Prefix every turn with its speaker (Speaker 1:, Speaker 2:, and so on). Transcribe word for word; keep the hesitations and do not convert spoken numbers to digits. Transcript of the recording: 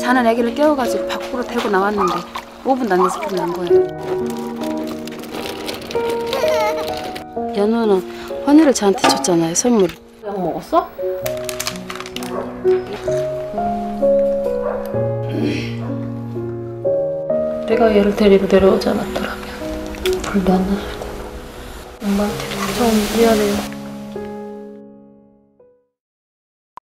Speaker 1: 자는 애기를 깨워가지고 밖으로 데리고 나왔는데 오 분도 안 돼서 불이 난 거예요. 연우는 헌혈을 저한테 줬잖아요, 선물.
Speaker 2: 약 먹었어? 내가 얘를 데리고 내려오지 않았더라면 불도 안 났을 거고. 엄마한테 좀 미안해요.